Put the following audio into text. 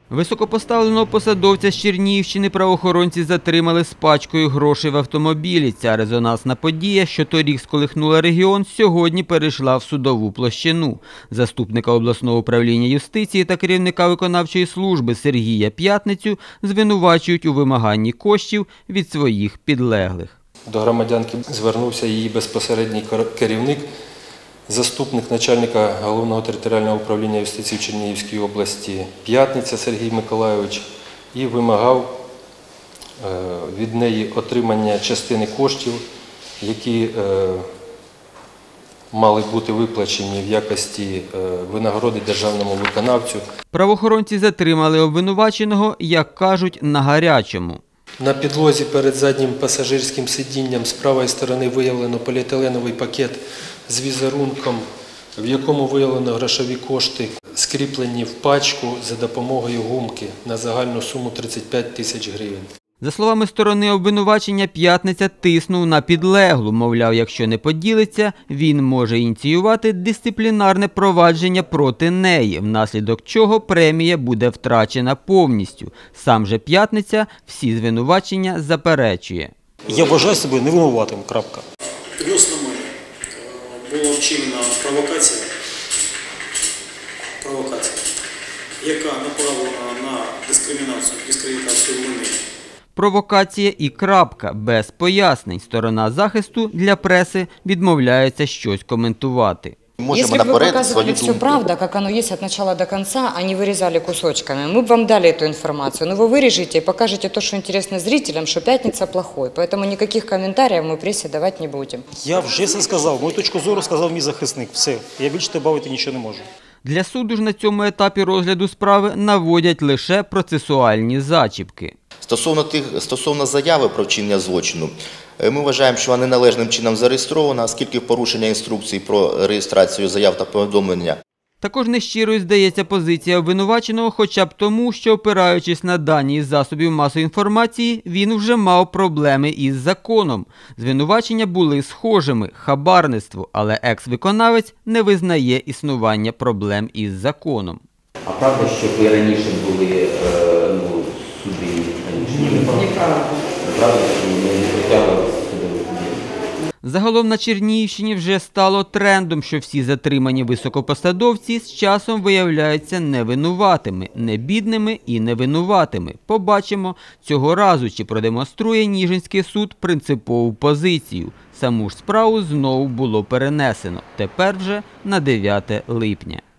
Високопоставленого посадовця з Чернігівщини правоохоронці затримали з пачкою грошей в автомобілі. Ця резонансна подія, що торік сколихнула регіон, сьогодні перейшла в судову площину. Заступника обласного управління юстиції та керівника виконавчої служби Сергія П'ятницю звинувачують у вимаганні коштів від своїх підлеглих. До громадянки звернувся її безпосередній керівник, заступник начальника Головного територіального управління юстиції в Чернігівській області П'ятниця Сергій Миколайович і вимагав від неї отримання частини коштів, які мали бути виплачені в якості винагороди державному виконавцю. Правоохоронці затримали обвинуваченого, як кажуть, на гарячому. На підлозі перед заднім пасажирським сидінням з правої сторони виявлено поліетиленовий пакет з візерунком, в якому виявлено грошові кошти, скріплені в пачку за допомогою гумки на загальну суму 35 тисяч гривень. За словами сторони обвинувачення, П'ятниця тиснув на підлеглу. Мовляв, якщо не поділиться, він може ініціювати дисциплінарне провадження проти неї, внаслідок чого премія буде втрачена повністю. Сам же П'ятниця всі звинувачення заперечує. Я вважаю себе невинуватим. Крапка. Відносно мене була вчинена провокація, яка направлена на дискредитацію мене. Провокація і крапка, без пояснень. Сторона захисту для преси відмовляється щось коментувати. Если бы вы показывали все правда, как оно есть от начала до конца, а не вырезали кусочками, мы бы вам дали эту информацию. Но вы вырежете и покажете то, что интересно зрителям, что Пятница плохой. Поэтому никаких комментариев мы прессе давать не будем. Я вже все сказав. Мою точку зору сказав мій захисник. Все. Я більше добавити нічого не можу. Для суду ж на цьому етапі розгляду справи наводять лише процесуальні зачіпки. Стосовно заяви про вчинення злочину, ми вважаємо, що вона неналежним чином зареєстрована, оскільки порушення інструкції про реєстрацію заяв та повідомлення. Також нещирою здається позиція обвинуваченого, хоча б тому, що, опираючись на дані із засобів масової інформації, він вже мав проблеми із законом. Звинувачення були схожими – хабарництво, але екс-виконавець не визнає існування проблем із законом. А правда, що ви раніше були суди? Неправда. Правда, що ви не притягувалися судових судів? Загалом на Чернігівщині вже стало трендом, що всі затримані високопосадовці з часом виявляються невинуватими, не бідними і невинуватими. Побачимо цього разу, чи продемонструє Ніжинський суд принципову позицію. Саму ж справу знову було перенесено, тепер вже на 9 липня.